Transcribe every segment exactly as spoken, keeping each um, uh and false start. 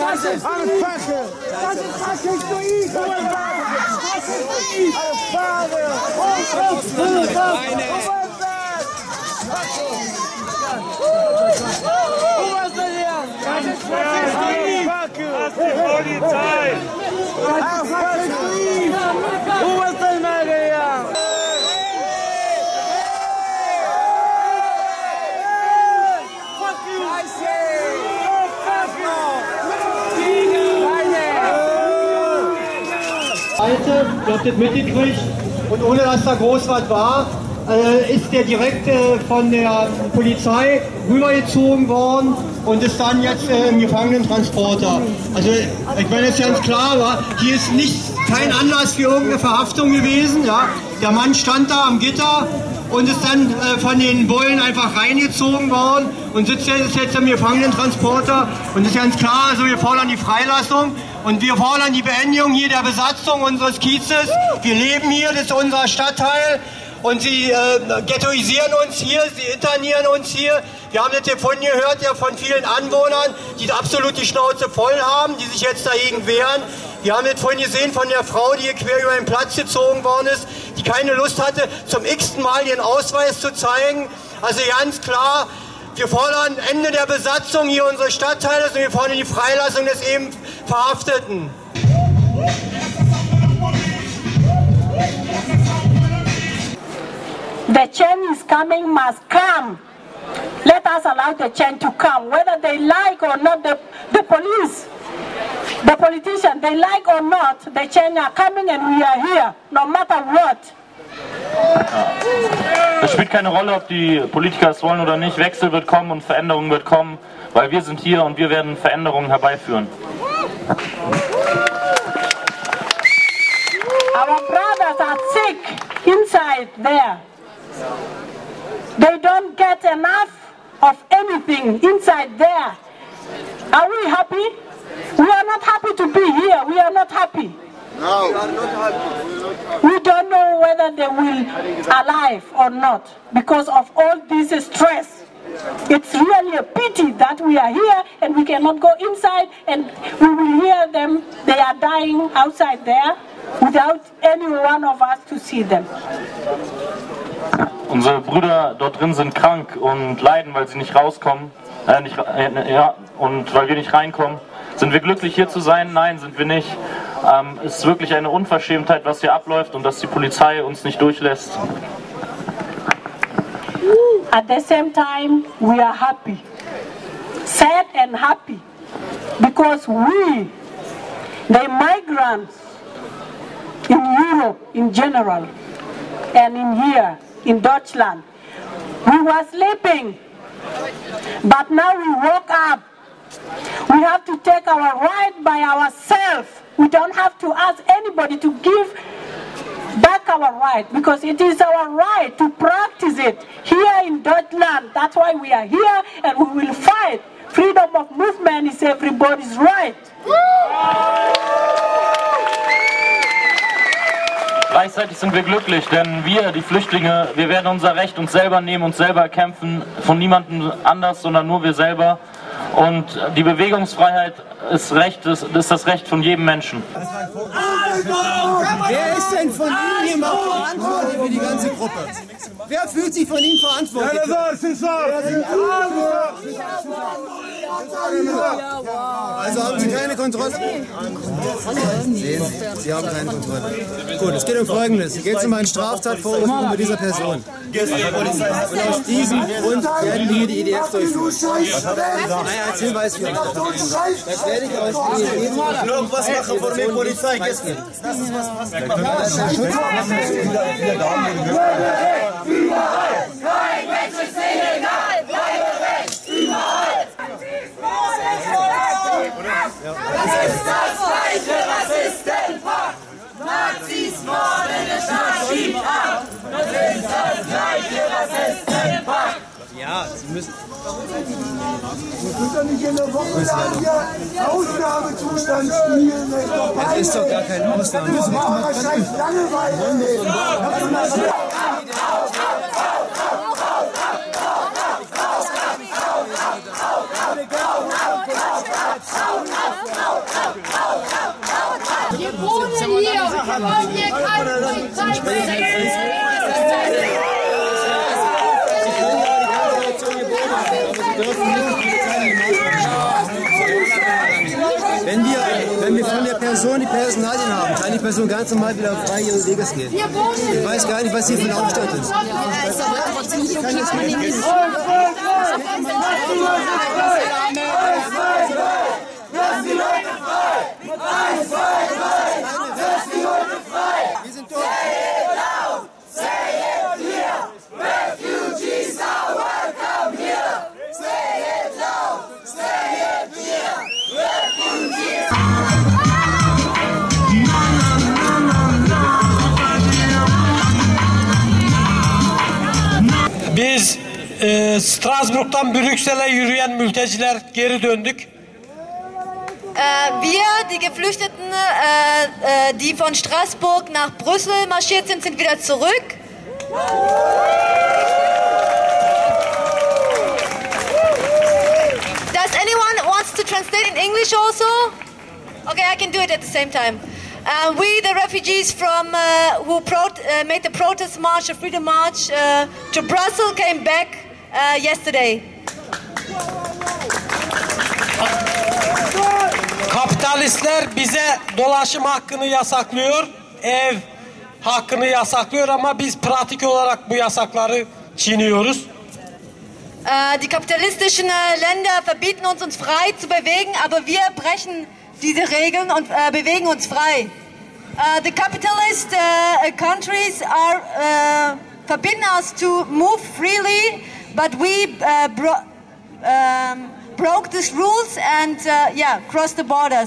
Unfucking! Unfucking police! Our father! Who was that here? Fuck you! Das ist die Polizei! Unfucking police! Who was that man here? Ihr habt das mitgekriegt und ohne dass da groß was war, äh, ist der direkt äh, von der Polizei rübergezogen worden und ist dann jetzt äh, im Gefangenentransporter. Also ich meine, es ist ganz klar, wa? Hier ist nicht kein Anlass für irgendeine Verhaftung gewesen. Ja? Der Mann stand da am Gitter und ist dann äh, von den Bullen einfach reingezogen worden und sitzt jetzt, jetzt im Gefangenentransporter. Und es ist ganz klar, also wir fordern die Freilassung und wir fordern die Beendigung hier der Besatzung unseres Kiezes. Wir leben hier, das ist unser Stadtteil und sie äh, ghettoisieren uns hier, sie internieren uns hier. Wir haben das davon gehört, ja, von vielen Anwohnern, die absolut die Schnauze voll haben, die sich jetzt dagegen wehren. Wir haben das vorhin gesehen von der Frau, die hier quer über den Platz gezogen worden ist, die keine Lust hatte, zum x-ten Mal ihren Ausweis zu zeigen. Also ganz klar, wir fordern Ende der Besatzung hier unseres Stadtteils und wir fordern die Freilassung des eben Verhafteten. The change is coming, must come. Let us allow the change to come, whether they like or not, the, the police, the politicians, they like or not, the change are coming and we are here, no matter what. Es spielt keine Rolle, ob die Politiker es wollen oder nicht. Wechsel wird kommen und Veränderung wird kommen, weil wir sind hier und wir werden Veränderungen herbeiführen. Our brothers are sick inside there. They don't get enough of anything inside there. Are we happy? We are not happy to be here. We are not happy. No, we are not happy. We don't know whether they will alive or not because of all this stress. It's really a pity that we are here and we cannot go inside and we will hear them, they are dying outside there without any one of us to see them. Unsere Brüder dort drin sind krank und leiden, weil sie nicht rauskommen, äh, nicht, äh, ja, und weil wir nicht reinkommen. Sind wir glücklich hier zu sein? Nein, sind wir nicht. Ähm, es ist wirklich eine Unverschämtheit, was hier abläuft und dass die Polizei uns nicht durchlässt. At the same time, we are happy, sad and happy, because we, the migrants in Europe in general, and in here, in Deutschland, we were sleeping, but now we woke up. We have to take our right by ourselves. We don't have to ask anybody to give back our right, because it is our right to practice it here in Deutschland. That's why we are here and we will fight. Freedom of movement is everybody's right. Gleichzeitig sind wir glücklich, denn wir, die Flüchtlinge, wir werden unser Recht uns selber nehmen, uns selber kämpfen, von niemandem anders, sondern nur wir selber. Und die Bewegungsfreiheit ist, Recht, ist, ist das Recht von jedem Menschen. Wer ist denn von Ihnen jemand verantwortlich für die ganze Gruppe? Wer fühlt sich von Ihnen verantwortlich? Also haben Sie keine Kontrolle? Sehen Sie, Sie haben keine Kontrolle. Gut, es geht um Folgendes. Hier geht es um einen Straftatvorwurf mit dieser Person. Und aus diesem Grund werden wir hier die I D F durchführen. Naja, als Hinweis für euch. Das werde ich euch jedem was machen von der Polizei gestern. Das ist was, was Das ist der Schutz. Überall! Kein Mensch ist illegal! Bleibe recht! Überall! Das ist das gleiche Rassistenpack! Nazis morden, der Staat schiebt ab! Das ist das gleiche Rassistenpack! Ja, Sie müssen... Wir können doch nicht in der Woche sagen, ja, Ausnahmezustand spielen. Es ist doch gar kein Ausnahmezustand. Das war wahrscheinlich Langeweile. Hau ab! Wir wohnen hier, wir wollen hier keine Wenn wir, wenn wir von der Person die Personalien haben, kann die Person ganz normal wieder frei ihres Weges gehen. Ich weiß gar nicht, was hier für ein Aufstand ist. Lass die Leute frei! Eins, zwei, drei! Lass die Leute frei! Wir sind Say it loud! Say it clear! Refugees are welcome here! Say it loud! Say it clear! Refugees! Biz e, Strasbourg'dan Brüksel'e yürüyen mülteciler geri döndük. Wir, die Geflüchteten, äh, äh, die von Straßburg nach Brüssel marschiert sind, sind wieder zurück. Does anyone wants to translate in English also? Okay, I can do it at the same time. Uh, we, the refugees from uh, who pro uh, made the protest march, the freedom march uh, to Brussels, came back uh, yesterday. Kapitalistler bize dolaşım hakkını yasaklıyor, ev hakkını yasaklıyor ama biz pratik olarak bu yasakları çiğniyoruz. Uh, die kapitalistischen uh, Länder verbieten uns, uns frei zu bewegen, aber wir brechen diese Regeln und uh, bewegen uns frei. Uh, the capitalist uh, countries are uh, forbidden us to move freely, but we uh, bro um, broke these rules and uh, yeah, crossed the borders.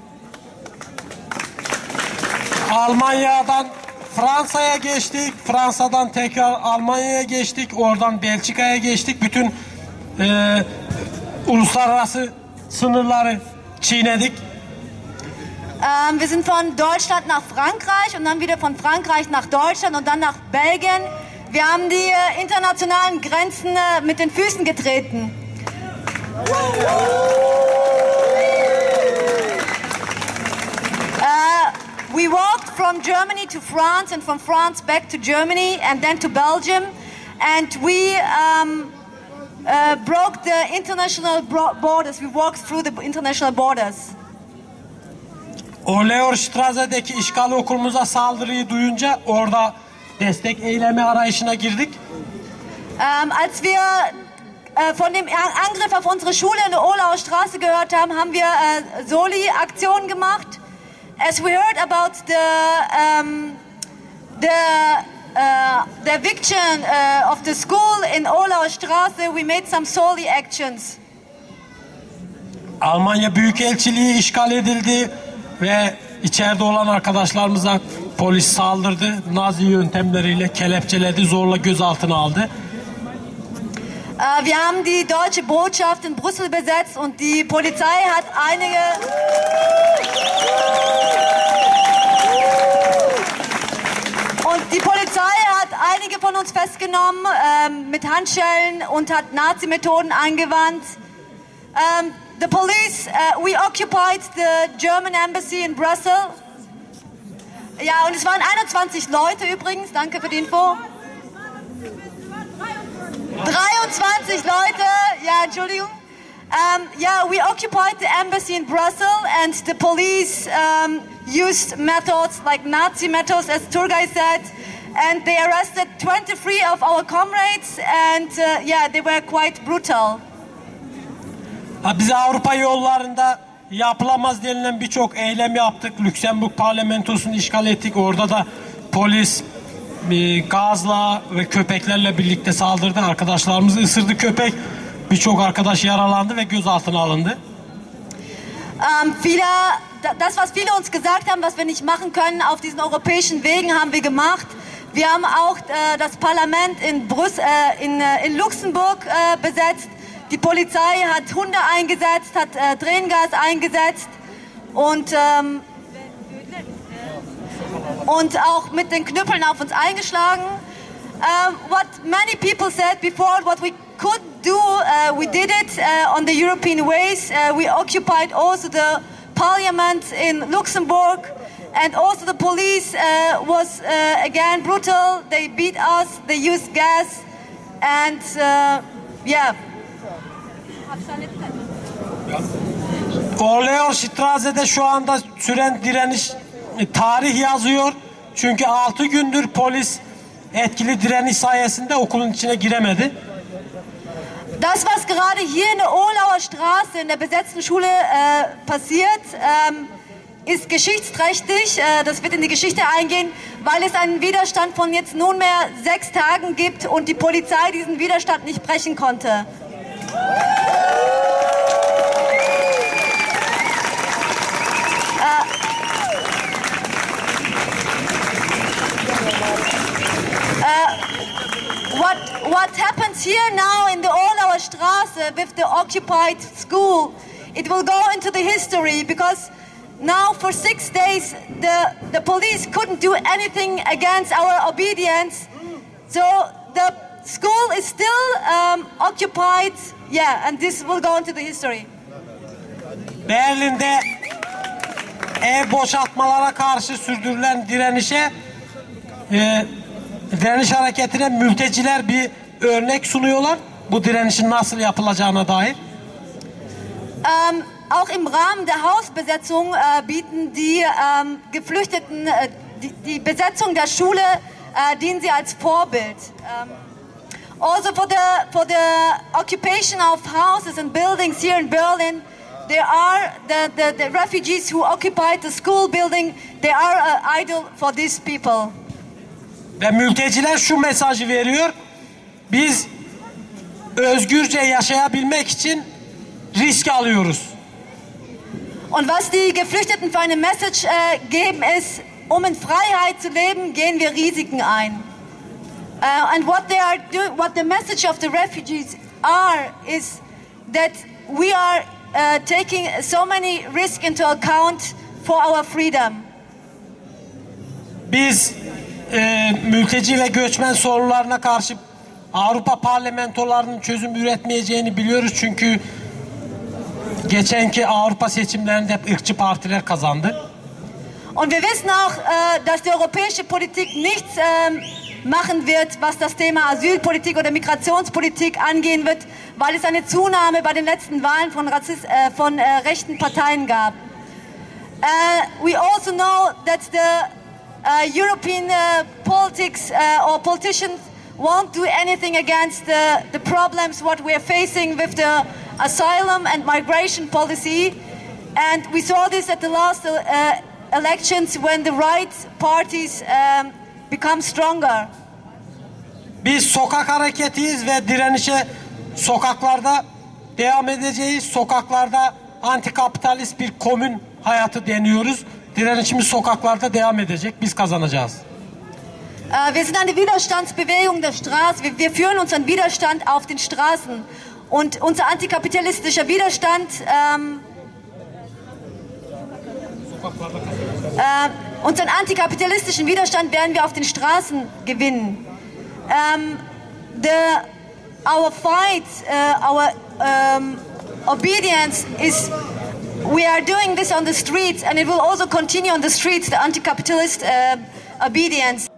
Almanya'dan Fransa'ya geçtik, Fransa'dan tekrar Almanya'ya geçtik, oradan Belçika'ya geçtik. Bütün e, uluslararası sınırları çiğnedik. Um, wir sind von Deutschland nach Frankreich und dann wieder von Frankreich nach Deutschland und dann nach Belgien. Wir haben die äh, internationalen Grenzen äh, mit den Füßen getreten. Uh, we walked from Germany to France and from France back to Germany and then to Belgium, and we um, uh, broke the international borders. We walked through the international borders. Orleorsstraße'deki işgal okulumuza saldırıyı duyunca orada destek eylemi arayışına girdik. Um, als wir äh, von dem Angriff auf unsere Schule in der Orlauer Straße gehört haben, haben wir äh, Soli-Aktionen gemacht. As we heard about the um, the uh, the eviction uh, of the school in Orlauer Straße, we made some Soli actions. Almanya Büyükelçiliği işgal edildi ve içeride olan arkadaşlarımıza polis saldırdı. Nazi yöntemleriyle kelepçeledi, zorla gözaltına aldı. Uh, wir haben die deutsche Botschaft in Brüssel besetzt und die Polizei hat einige und die Polizei hat einige von uns festgenommen ähm, mit Handschellen und hat Nazi-Methoden angewandt. Um, the police, uh, we occupied the German embassy in Brussels. Ja, und es waren einundzwanzig Leute übrigens. Danke für die Info. dreiundzwanzig Leute, ja, Entschuldigung. Um, yeah, we occupied the embassy in Brussels and the police um, used methods like Nazi methods, as Turgay said, and they arrested twenty-three of our comrades and uh, yeah, they were quite brutal. Biz Avrupa yollarında yapılamaz denilen birçok eylem yaptık. Lüksemburg parlamentosunu işgal ettik. Orada da polis gazla ve köpeklerle birlikte saldırdı. Arkadaşlarımızı ısırdı köpek. Birçok arkadaş yaralandı ve gözaltına alındı. Um, viele, das, was viele uns gesagt haben, was wir nicht machen können auf diesen europäischen Wegen, haben wir gemacht. Wir haben auch äh, das Parlament in, Brüss, äh, in, äh, in Luxemburg äh, besetzt. Die Polizei hat Hunde eingesetzt, hat äh, Tränengas eingesetzt und, ähm, und auch mit den Knüppeln auf uns eingeschlagen. Um, what many people said before, what we could do, uh, we did it uh, on the European ways. Uh, we occupied also the parliament in Luxembourg. And also the police uh, was uh, again brutal. They beat us, they used gas. And uh, yeah. Orleans Straße'de şu anda süren direniş tarih yazıyor. Çünkü altı gündür polis etkili direniş sayesinde okulun içine giremedi. Das, was gerade hier in der Orlauer Straße, in der besetzten Schule äh, passiert, ähm, ist geschichtsträchtig. Äh, das wird in die Geschichte eingehen, weil es einen Widerstand von jetzt nunmehr sechs Tagen gibt und die Polizei diesen Widerstand nicht brechen konnte. What, what happens here now in the Orlauer Straße with the occupied school, it will go into the history because now for six days the, the police couldn't do anything against our obedience. So the school is still um, occupied, yeah, and this will go into the history. Berlin'de ev boşaltmalara karşı sürdürülen direnişe e, direniş hareketine mülteciler bir örnek sunuyorlar. Bu direnişin nasıl yapılacağına dair. Um, auch im Rahmen der Hausbesetzung uh, bieten die um, Geflüchteten, uh, die, die Besetzung der Schule, uh, dienen sie als Vorbild. Um, also for the, for the occupation of houses and buildings here in Berlin, there are the, the, the refugees who occupied the school building, they are uh, idol for these people. Ve mülteciler şu mesajı veriyor. Biz özgürce yaşayabilmek için risk alıyoruz. Und was die Geflüchteten für eine Message äh, geben ist, um in Freiheit zu leben, gehen wir Risiken ein. Uh, and what they are doing, what the message of the refugees are, is that we are uh, taking so many risks into account for our freedom. Biz e, mülteci ve göçmen sorunlarına karşı Avrupa parlamentolarının çözüm üretmeyeceğini biliyoruz çünkü geçenki Avrupa seçimlerinde hep ırkçı partiler kazandı. Und wir wissen auch, äh, dass die europäische Politik nichts ähm, machen wird, was das Thema Asylpolitik oder Migrationspolitik angehen wird, weil es eine Zunahme bei den letzten Wahlen von, Rassist, äh, von äh, rechten Parteien gab. Uh, we also know that the uh, European uh, politics uh, or politicians won't do anything against the, the problems what we are facing with the asylum and migration policy. And we saw this at the last uh, elections when the right parties um, become stronger. Biz sokak hareketiyiz ve direnişe sokaklarda devam edeceğiz. Sokaklarda antikapitalist bir komün hayatı deniyoruz. Direnişimiz sokaklarda devam edecek. Biz kazanacağız. Uh, wir sind eine Widerstandsbewegung der Straße. Wir, wir führen unseren Widerstand auf den Straßen. Und unser antikapitalistischer Widerstand, ähm, äh, unseren antikapitalistischen Widerstand werden wir auf den Straßen gewinnen. Um, the, our fight, uh, our um, obedience is, we are doing this on the streets, and it will also continue on the streets, the anti-capitalist uh, obedience.